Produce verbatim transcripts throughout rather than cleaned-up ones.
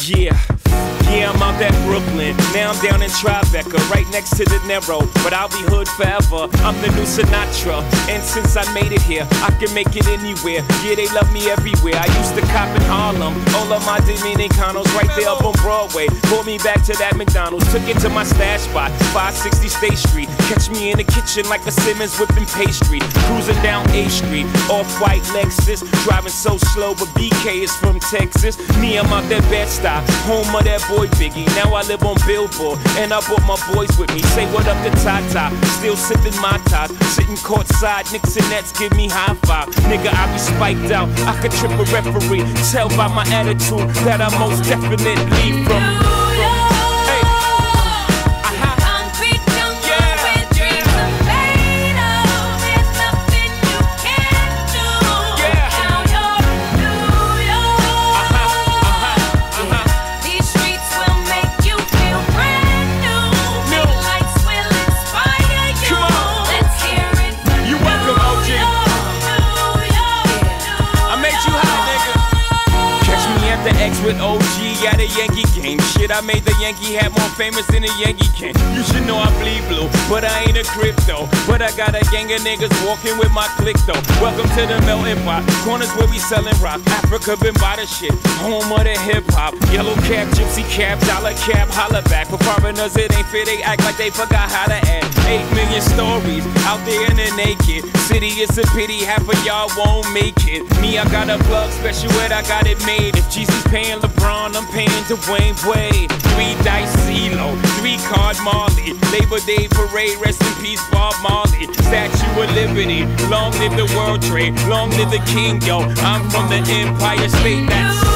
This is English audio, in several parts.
Yeah, yeah, I'm out at Brooklyn. Now I'm down in Tribeca, right next to the Narrow. But I'll be hood forever, I'm the new Sinatra. And since I made it here, I can make it anywhere. Yeah, they love me everywhere. I used to cop in Harlem, all of my Dominicanos right there up on Broadway. Pulled me back to that McDonald's, took it to my stash spot, five sixty State Street. Catch me in the kitchen like a Simmons whipping pastry. Cruising down A Street, off-white Lexus. Driving so slow, but B K is from Texas. Me, I'm out that Bed-Stuy, home of that boy Biggie. Now I live on Billboard, and I brought my boys with me. Say what up to Tata, still sipping my top. Sitting courtside, Knicks and Nets give me high five. Nigga, I be spiked out, I could trip a referee. Tell by my attitude that I most definitely from, from with O G at a Yankee game. Shit, I made the Yankee hat more famous than a Yankee can. You should know I bleed blue, but I ain't a crypto. But I got a gang of niggas walking with my click though. Welcome to the melting pot, corners where we selling rock. Africa been by the shit, home of the hip hop. Yellow cap, gypsy cap, dollar cap, holla back. For foreigners it ain't fair, they act like they forgot how to act. Eight million stories out there in the naked city. It's a pity half of y'all won't make it. Me, I got a plug special ed, I got it made. If Jesus paying LeBron, I'm paying Dwayne Wade. Three dice CeeLo, three card Marley. Labor Day parade, rest in peace Bob Marley. Statue of Liberty, long live the World Trade, long live the King, yo. I'm from the Empire State, that's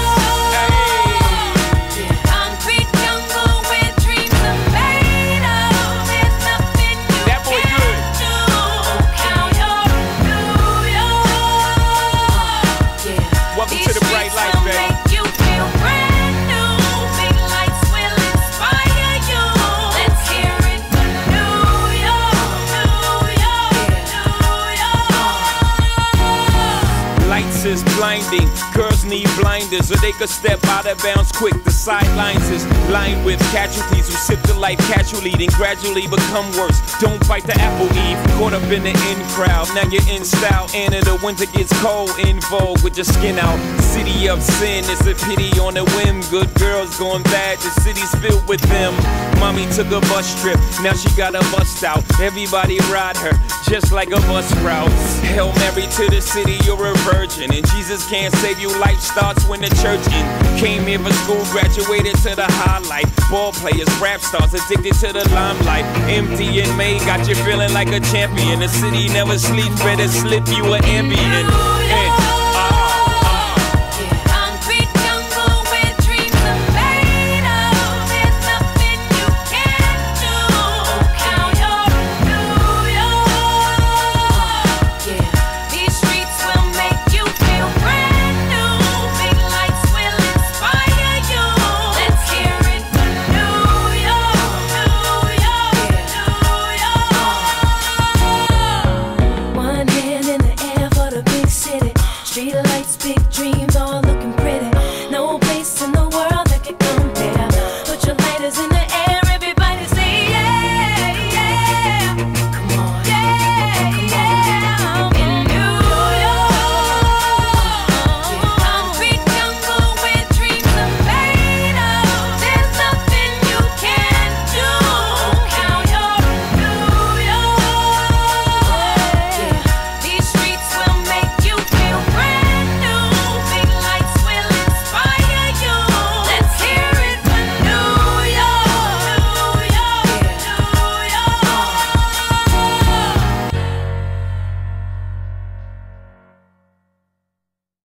is blinding. Girls need blinders so they could step out of bounds quick. The sidelines is lined with casualties who sip the life casually, then gradually become worse. Don't bite the apple, Eve. Caught up in the in crowd, now you're in style. And in the winter gets cold, in vogue with your skin out. City of sin, it's a pity on a whim. Good girls going bad, the city's filled with them. Mommy took a bus trip, now she got a bust out. Everybody ride her, just like a bus route. Hail Mary to the city, you're a virgin. And Jesus can't save you, life starts when the church in. Came here for school, graduated to the highlight. Ball players, rap stars, addicted to the limelight. Empty and May got you feeling like a champion. The city never sleeps, better slip you an Ambien. And